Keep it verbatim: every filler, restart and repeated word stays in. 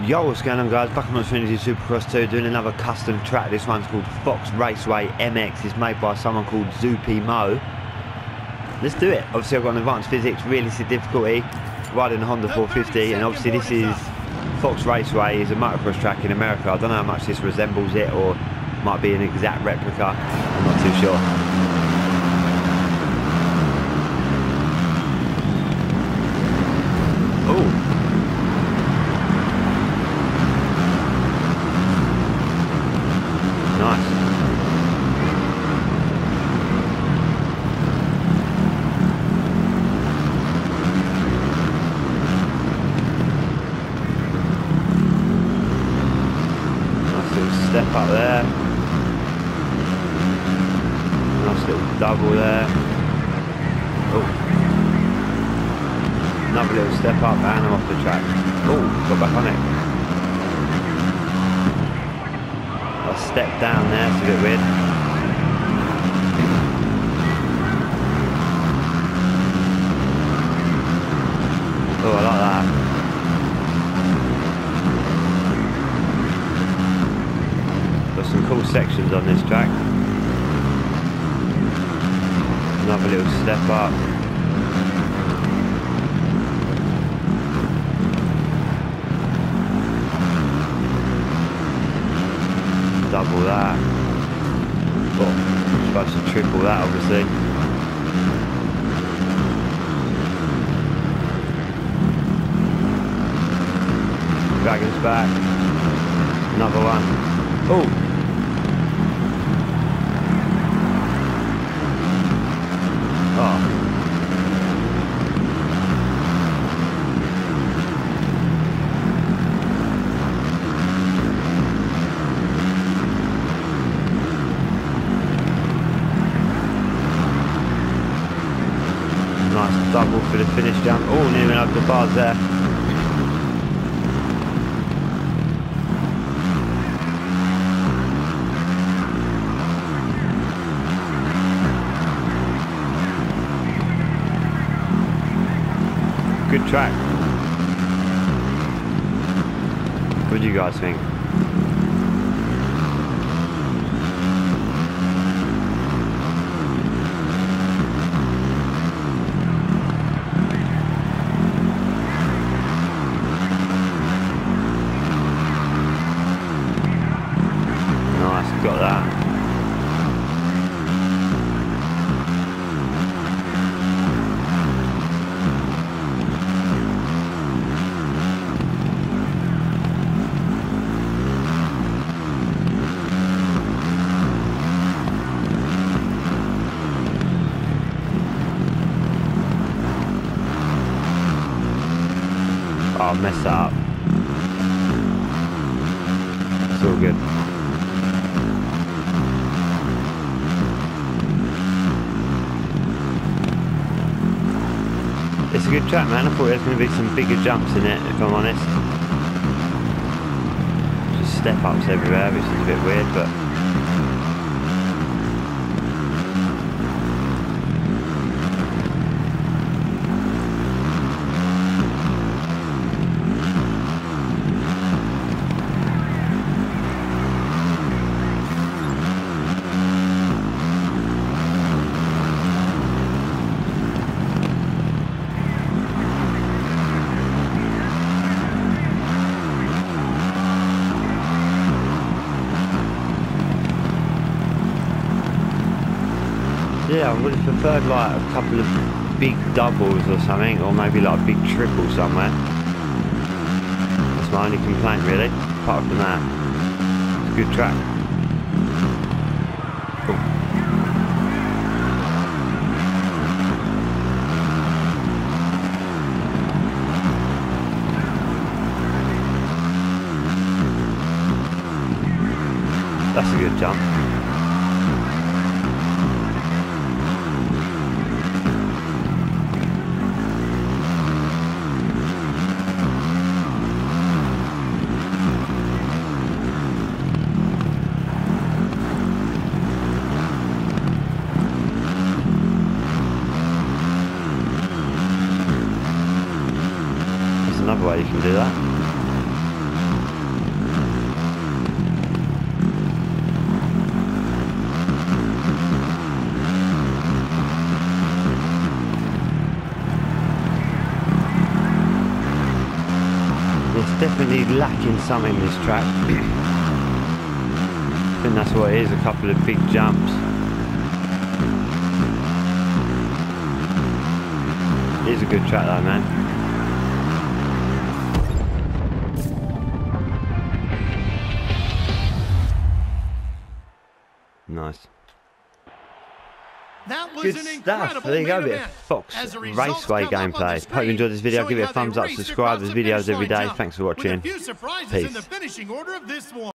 Yo, what's going on, guys? Back on Xfinity Supercross two, doing another custom track. This one's called Fox Raceway M X. It's made by someone called Zoopy Mo. Let's do it. Obviously, I've got an advanced physics, realistic difficulty, riding a Honda four fifty, and obviously this is Fox Raceway, is a motocross track in America. I don't know how much this resembles it, or might be an exact replica. I'm not too sure. Step up there, nice little double there. Oh, another little step up and I'm off the track. Oh, got back on it. I stepped down there, it's a bit weird. Oh, I like that. Got some cool sections on this track. Another little step up. Double that. Oh, supposed to triple that, obviously. Dragon's back. Another one. Oh! Oh. Nice double for the finish jump. Oh, nearly went over the bars there. Good track. What do you guys think? Nice, got that. Oh, I messed that up. It's all good. It's a good track, man. I thought there was going to be some bigger jumps in it, if I'm honest. Just step ups everywhere, which is a bit weird, but... Yeah, I would have preferred like a couple of big doubles or something, or maybe like a big triple somewhere. That's my only complaint, really. Apart from that, it's a good track. Cool. That's a good jump. Another way you can do that. thinking he's lacking something in this track. I think that's what it is, a couple of big jumps. It is a good track though, man. Nice. That was Good an stuff. There you go, a bit of Fox Raceway gameplay. Hope you enjoyed this video. Give it a thumbs up, subscribe. There's videos every day. Thanks for watching. Peace.